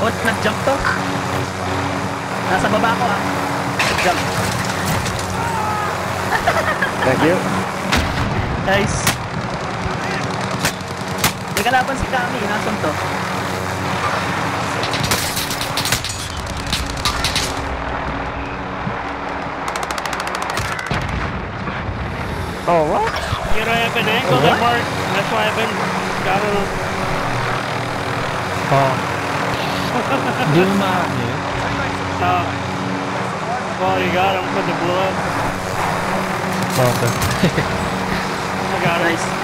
Oh, nag-jump to. Nasa baba ko ah. Nag-jump. Thank you. Nice. May kalaban si Kami. Nasaan to? Oh, what? You don't have an angle there, Mark. That's why I've been got him. Oh. Hindi mo ma-ano yun? Well, you got him because it blew up. Okay. I got him. Nice.